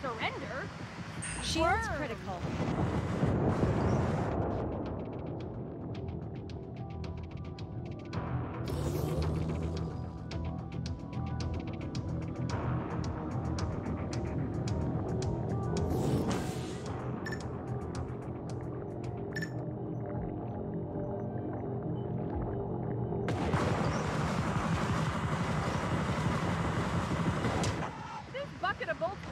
surrender. Shields critical. This bucket of bolts.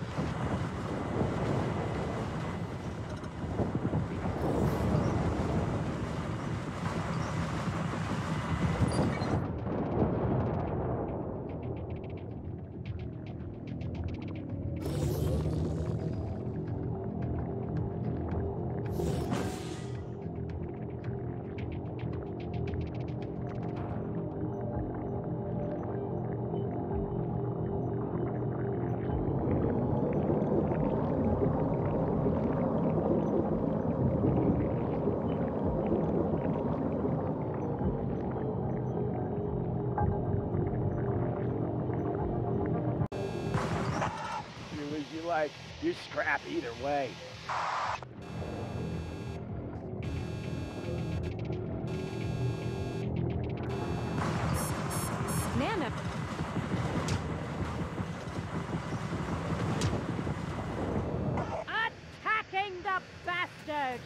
You scrap either way. Nana. Attacking the bastard!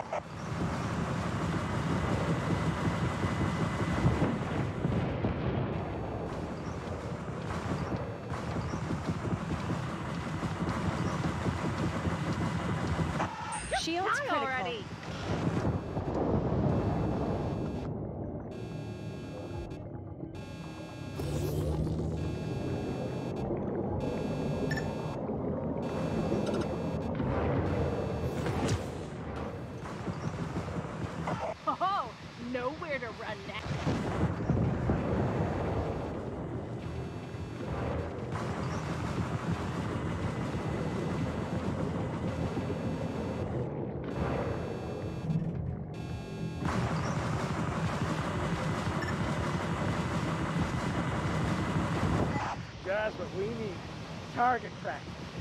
Shields Die critical. already! Oh, nowhere to run next. Just what we need. Target practice.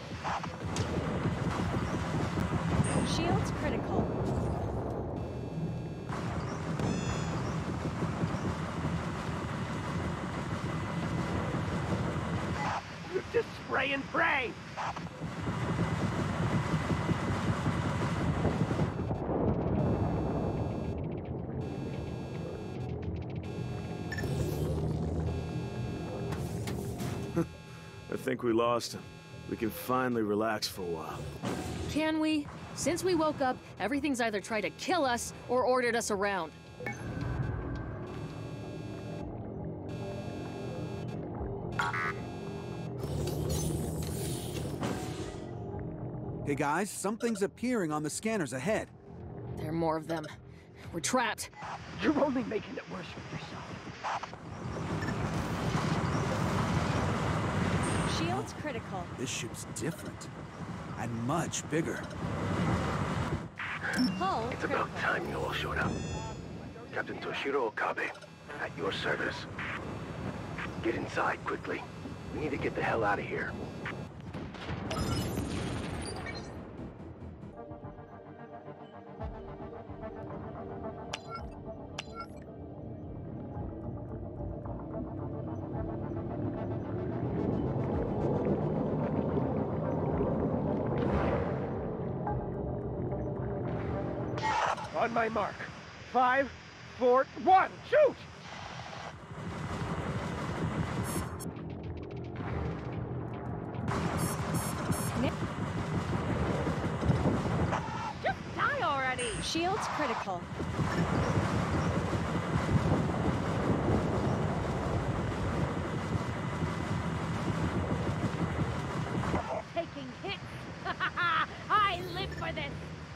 Shields critical. You just spray and pray. I think we lost him. We can finally relax for a while. Can we? Since we woke up, everything's either tried to kill us or ordered us around. Hey guys, something's appearing on the scanners ahead. There are more of them. We're trapped. You're only making it worse for yourself. Shields critical. This ship's different. And much bigger. Hull It's critical. about time you all showed up. Captain Toshiro Okabe, at your service. Get inside quickly. We need to get the hell out of here. On my mark. 5, 4, 1, shoot! Just die already! Shields critical. Taking hits! I live for this!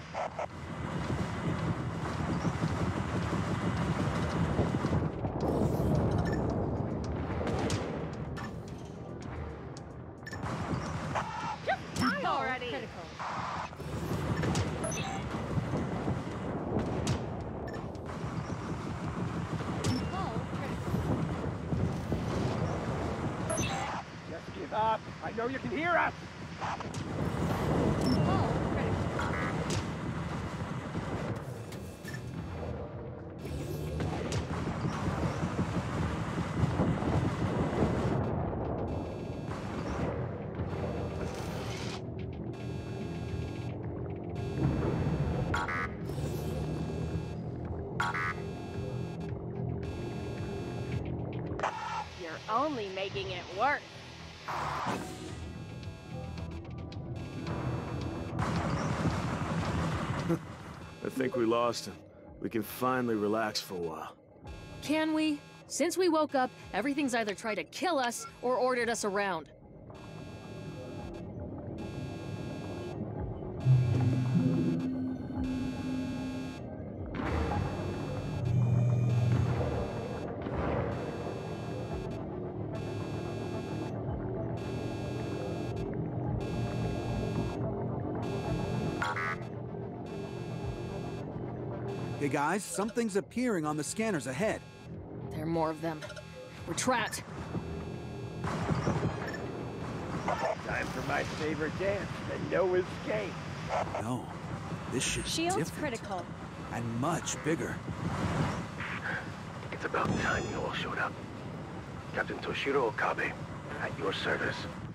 Just die Hull already! critical. Hull critical. Just give up. I know you can hear us. You're only making it worse. I think we lost him. We can finally relax for a while. Can we? Since we woke up, everything's either tried to kill us or ordered us around. Hey guys, something's appearing on the scanners ahead. There are more of them. We're trapped. Time for my favorite dance, the no escape. No, this shit's Shields different. critical. And much bigger. It's about time you all showed up. Captain Toshiro Okabe, at your service.